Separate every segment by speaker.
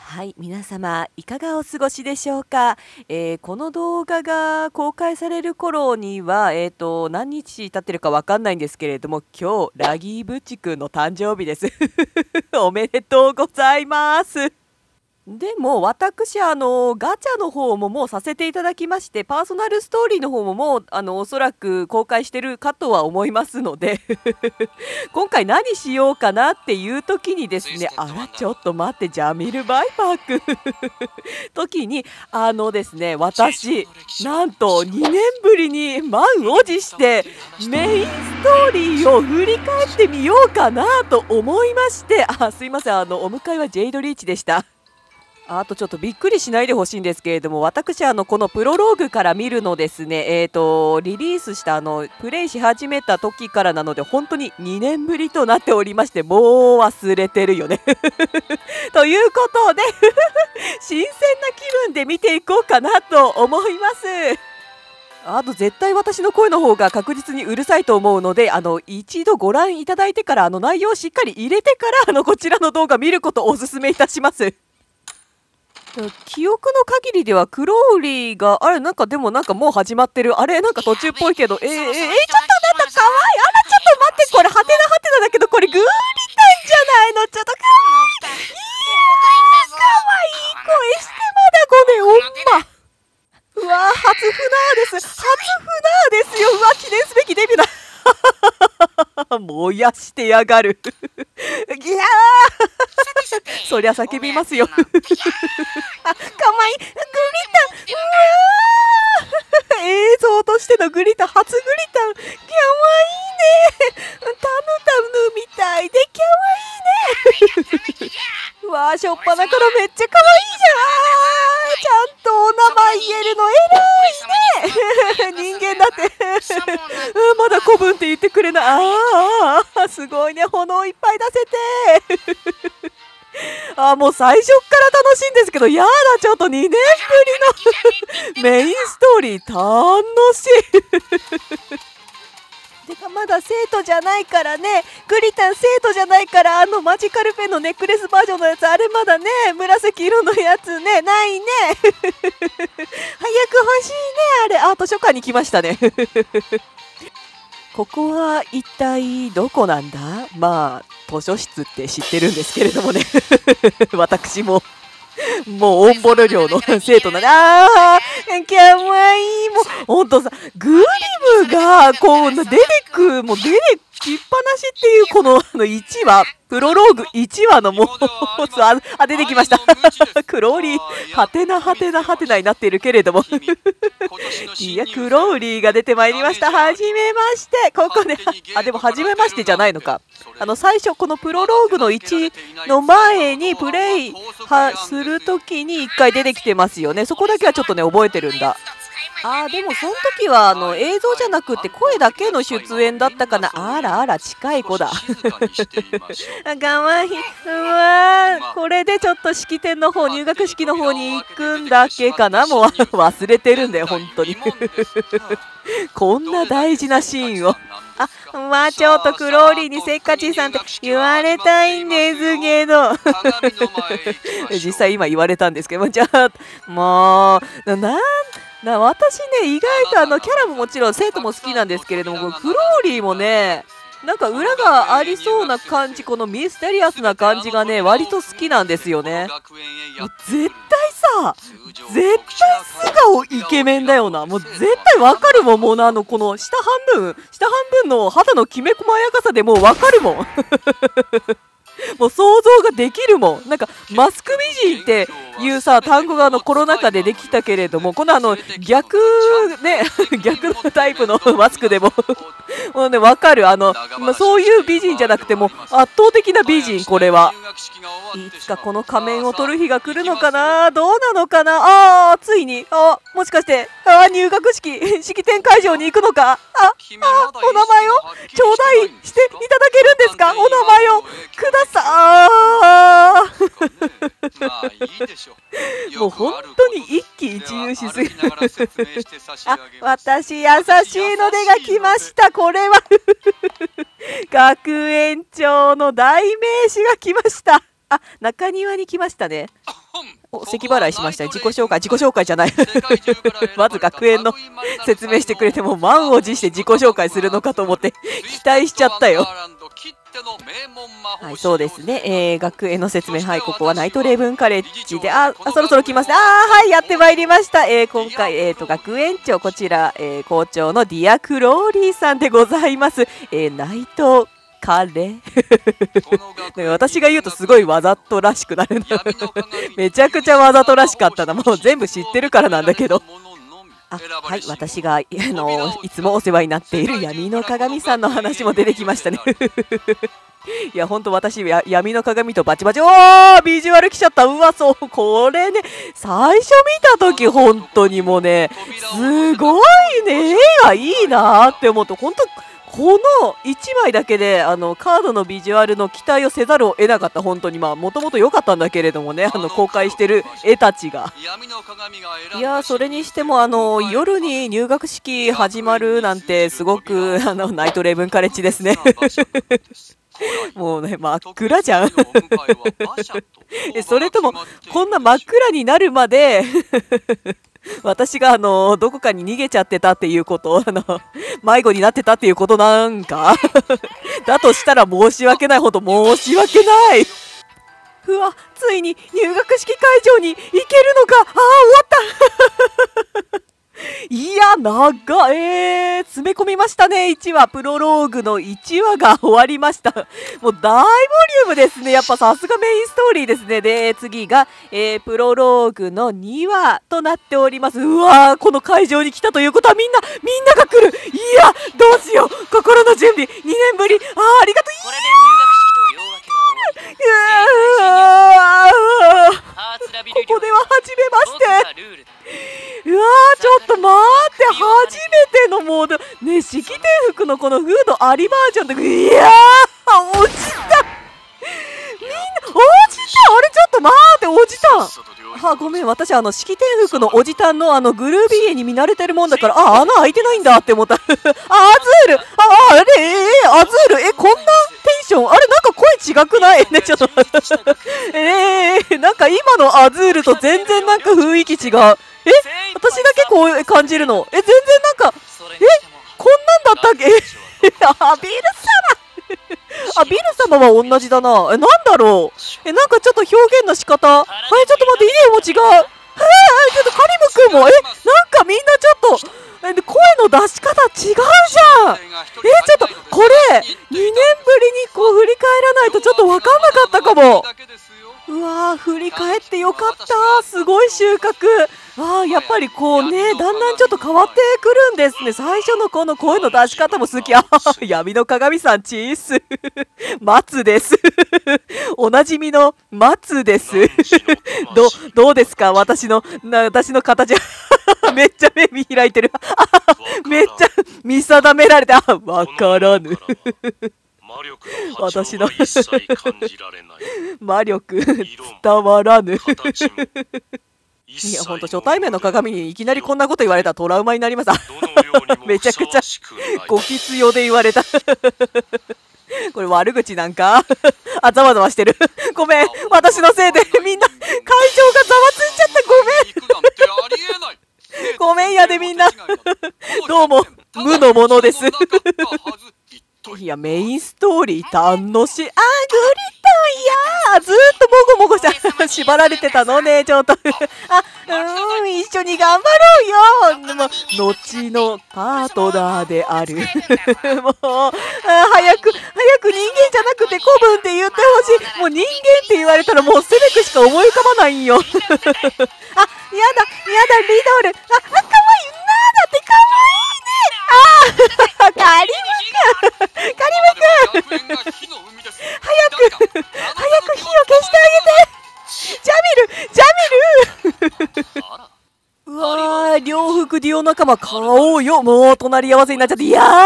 Speaker 1: はい、皆様いかがお過ごしでしょうか。この動画が公開される頃には、何日経ってるかわかんないんですけれども、今日ラギーブッチくんの誕生日です。おめでとうございます。でも私ガチャの方ももうさせていただきまして、パーソナルストーリーの方ももうおそらく公開してるかとは思いますので今回何しようかなっていう時にですね、あらちょっと待って、ジャミル・バイパー君時にですね、私なんと2年ぶりに満を持してメインストーリーを振り返ってみようかなと思いまして、すいません、お迎えはジェイド・リーチでした。あとちょっとびっくりしないでほしいんですけれども、私このプロローグから見るのですね、リリースしたプレイし始めた時からなので、本当に2年ぶりとなっておりまして、もう忘れてるよねということで新鮮な気分で見ていこうかなと思います。あと絶対私の声の方が確実にうるさいと思うので、一度ご覧いただいてから、内容をしっかり入れてからこちらの動画見ることをお勧めいたします。記憶の限りではクローリーがあれ、なんかでもなんかもう始まってる、あれなんか途中っぽいけど、ちょっとなんかかわいい、あらちょっと待って、これハテナハテナだけど、これグーリタンじゃないの、ちょっとかわいい、いやーかわいい声してまだごめん、おんま、うわー初フナーです、初フナーですよ、うわ記念すべきデビューだ燃やしてやがるいやーそりゃ叫びますよかわいいグリタン、うわー映像としてのグリタン、初グリタン、かわいいね、タヌタヌみたいでかわいいねうわーしょっぱなからめっちゃかわいいじゃん、ちゃんとお名前言えるの偉いね人間だってまだ古文って言ってくれない、すごいね、炎いっぱい出せてもう最初から楽しいんですけど、やだ、ちょっと2年ぶりのメインストーリー楽しいてかまだ生徒じゃないからね、グリタン生徒じゃないから、マジカルペンのネックレスバージョンのやつ、あれまだね、紫色のやつね、ないね早く欲しいね、あれ、図書館に来ましたねここは一体どこなんだ。まあ図書室って知ってるんですけれどもね私ももうオンボロ寮の生徒なんで、かわいい、もうほんとさ、グリムがこう出てく、もう出てきっぱなしっていう、この1話プロローグ1話のもう出てきましたクローリーハテナハテナハテナになっているけれどもいや、クローリーが出てまいりました。はじめまして。ここででもはじめましてじゃないのか。最初このプロローグの1の前にプレイするときに1回出てきてますよね。そこだけはちょっとね覚えてるんだ。でもその時は映像じゃなくて声だけの出演だったかな。あらあら近い子だかわいい。うわー、これでちょっと式典の方、入学式の方に行くんだっけかな。もう忘れてるんだよ本当にこんな大事なシーンをまあちょっとクローリーにせっかちさんって言われたいんですけど実際今言われたんですけど、じゃあもう私ね、意外とキャラももちろん生徒も好きなんですけれども、クローリーもね、なんか裏がありそうな感じ、このミステリアスな感じがね割と好きなんですよね。もう絶対素顔イケメンだよな。もう絶対わかるもん。もうこの下半分の肌のきめ細やかさでもうわかるもんもう想像ができるもん。なんかマスク美人っていうさ単語がコロナ禍でできたけれども、この逆ね逆のタイプのマスクでももうね分かる。そういう美人じゃなくても圧倒的な美人。これはいつかこの仮面を取る日が来るのかな。どうなのかな。ついにもしかして入学式式典会場に行くのか。お名前を頂戴していただけるんですか。お名前をくださいもう本当に一喜一憂しすぎる私優しいのでが来ました。これは学園長の代名詞が来ました。中庭に来ましたね。 お、咳払いしましたよ。自己紹介じゃない。まず学園の説明してくれても満を持して自己紹介するのかと思って期待しちゃったよ。はい、そうですね。学園の説明。はい、ここはナイトレイブンカレッジで、そろそろ来ますね。はい、やってまいりました。今回、学園長、こちら、校長のディア・クローリーさんでございます。ナイト彼私が言うとすごいわざとらしくなるなめちゃくちゃわざとらしかったな。もう全部知ってるからなんだけど。はい、私がいつもお世話になっている闇の鏡さんの話も出てきましたねいや、ほんと私闇の鏡とバチバチ、ビジュアル来ちゃった。うわ、そう、これね、最初見た時本当にもうね、すごいね、絵がいいなって思うと、本当この1枚だけでカードのビジュアルの期待をせざるを得なかった。本当にもともと良かったんだけれどもね、公開してる絵たちが。いや、それにしても夜に入学式始まるなんてすごくナイトレイブンカレッジですねもうね、真っ暗じゃんそれともこんな真っ暗になるまで私がどこかに逃げちゃってたっていうこと迷子になってたっていうことなんかだとしたら申し訳ない、ほど申し訳ない。うわ、ついに入学式会場に行けるのか。終わったいや、詰め込みましたね。1話、プロローグの1話が終わりました。もう大ボリュームですね。やっぱさすがメインストーリーですね。で、次が、プロローグの2話となっております。うわー、この会場に来たということはみんなが来る。いや、どうしよう。心の準備。2年ぶり。ありがとう。これで入学式と両分けは終わり。ここでは初めまして。うわー、ちょっと待って、初めてのモードね、式典服のこのフードありバージョンで、いやー、落ちた。みんな落ちた。あれ、ちょっと待って、おじたん。ごめん、私式典服のおじたんのグルービー絵に見慣れてるもんだから、穴開いてないんだって思った。アズール、あれ、アズール、こんなテンション、あれ、なんか声違くないね、ちょっとなんか今のアズールと全然なんか雰囲気違う。私だけこう感じるの。全然なんか、こんなんだったっけビル様ビル様は同じだな。なんだろう。なんかちょっと表現の仕方。ちょっと待って、イデオも違う。ちょっとカリム君も、なんかみんなちょっと、声の出し方違うじゃん。ちょっと、これ、2年ぶりにこう振り返らないとちょっとわかんなかったかも。うわー、振り返ってよかった。すごい収穫。やっぱりこうね、だんだんちょっと変わってくるんですね。最初のこの声の出し方も好き。闇の鏡さんチース松ですおなじみの松ですどうですか、私の形めっちゃ目見開いてるめっちゃ見定められて、わからぬ私の魔力伝わらぬいや、ほんと初対面の鏡にいきなりこんなこと言われたらトラウマになりますめちゃくちゃご必要で言われたこれ悪口なんかざわざわしてるごめん、私のせいでみんな会場がざわついちゃった。ごめんやでみんなどうも無のものですいや、メインストーリー楽しい。グリタンやずーっともごもご縛られてたのね、ちょっと一緒に頑張ろうよ。でも後のパートナーであるもう早く人間じゃなくて古文って言ってほしい。もう人間って言われたらもうセレクしか思い浮かばないんよやだリドル。かわいいな。だってかわいいね。カリムくん早く火を消してあげて。ジャミルうわー、両服デュオ仲間買おうよ。もう隣り合わせになっちゃって、いやーかっ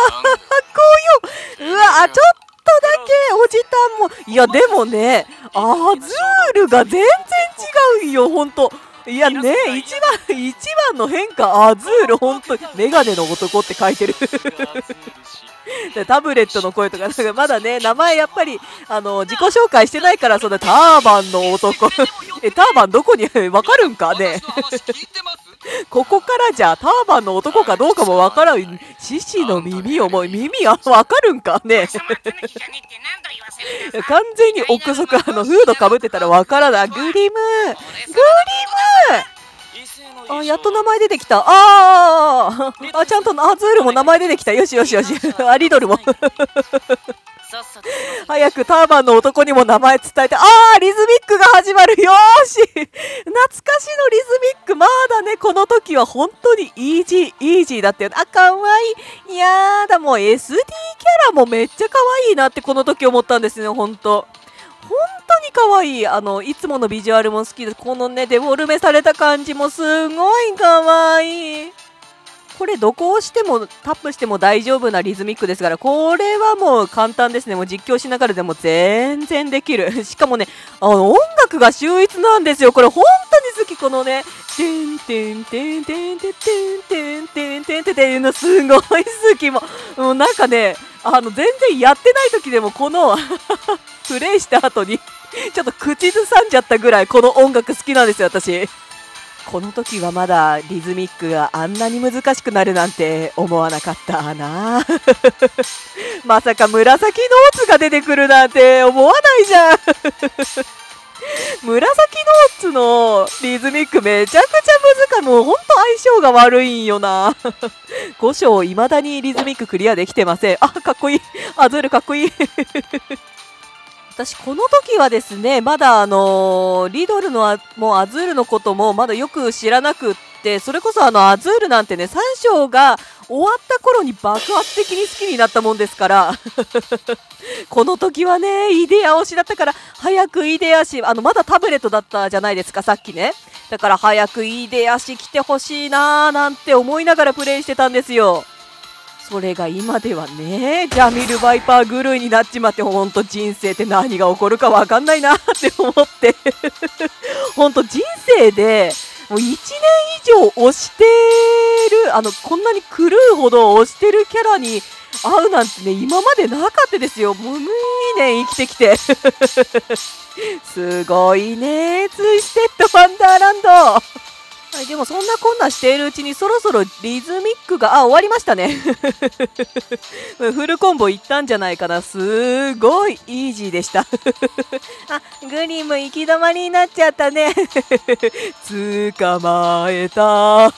Speaker 1: こよ。うわ、ちょっとだけおじたんも、いやでもね、アズールが全然違うよ、ほんと。 いやね、一番の変化、アズール、本当にメガネの男って書いてる。でタブレットの声とか、なんかまだね、名前やっぱり自己紹介してないから、そのターバンの男。ターバンどこにわかるんかね。ここからじゃあターバンの男かどうかもわからん。獅子の耳を耳はわかるんかね。完全に憶測、フードかぶってたらわからない。グリムあ、やっと名前出てきた。ちゃんとアズールも名前出てきた。よし。リドルも。早くターバンの男にも名前伝えて。リズミックが始まる。よーし。懐かしのリズミック。まだね、この時は本当にイージーだったよね。かわいい。いやだ、もう SD キャラもめっちゃ可愛いなってこの時思ったんですね、本当に可愛い。いつものビジュアルも好きです。このね、デフォルメされた感じもすごい可愛い。これどこをしてもタップしても大丈夫なリズミックですから、これはもう簡単ですね。もう実況しながらでも全然できる。しかもね、音楽が秀逸なんですよ。これ本当に好き。このね、てんてんてんてんてんてんてんてんてんてんのすごい好き。もうなんかね、全然やってない時でもこのプレイした後にちょっと口ずさんじゃったぐらいこの音楽好きなんですよ、私。この時はまだリズミックがあんなに難しくなるなんて思わなかったな。まさか紫ノーツが出てくるなんて思わないじゃん。紫ノーツのリズミックめちゃくちゃ難しい。もうほんと相性が悪いんよな。5章いまだにリズミッククリアできてません。かっこいい。アズールかっこいい。私この時はですね、まだリドルのもうアズールのこともまだよく知らなくって、それこそアズールなんてね、3章が終わった頃に爆発的に好きになったもんですからこの時はね、イデア推しだったから、早くイデアし、まだタブレットだったじゃないですか、さっきね。だから早くイデアし来てほしいなーなんて思いながらプレイしてたんですよ。それが今ではね、ジャミル・バイパー狂いになっちまって、ほんと人生って何が起こるか分かんないなって思ってほんと人生でもう1年以上推してる、こんなに狂うほど推してるキャラに会うなんてね、今までなかったですよ。もう2年生きてきてすごいね、ツイステッドワンダーランド。はい、でもそんなこんなしているうちにそろそろリズミックが終わりましたねフルコンボいったんじゃないかな。すごいイージーでしたグリム行き止まりになっちゃったね捕まえた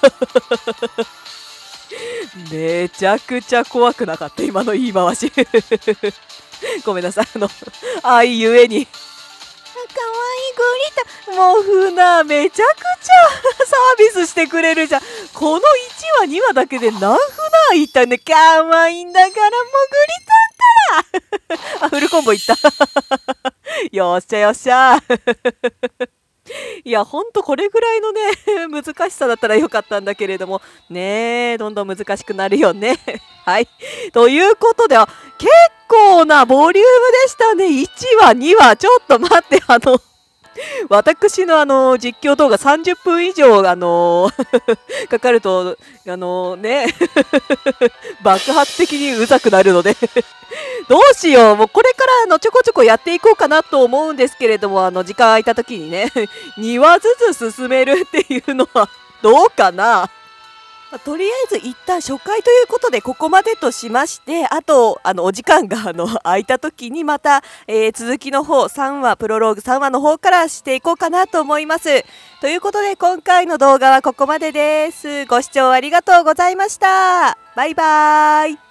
Speaker 1: めちゃくちゃ怖くなかった今の言い回しごめんなさい、愛ゆえにかわいいグリタ、もうふなめちゃくちゃサービスしてくれるじゃん。この1話2話だけで何ふないったね。かわいいんだからもうグリタったらフルコンボいったよっしゃよっしゃいやほんとこれぐらいのね難しさだったらよかったんだけれどもね、どんどん難しくなるよねはいということで、結構なボリュームでしたね。1話2話ちょっと待って、私の実況動画30分以上かかるとね爆発的にうざくなるのでどうしよう、もうこれからちょこちょこやっていこうかなと思うんですけれども、時間空いた時にね2話ずつ進めるっていうのはどうかな。とりあえず一旦初回ということでここまでとしまして、あとお時間が空いた時にまた、続きの方3話プロローグ3話の方からしていこうかなと思います。ということで今回の動画はここまでです。ご視聴ありがとうございました。バイバーイ。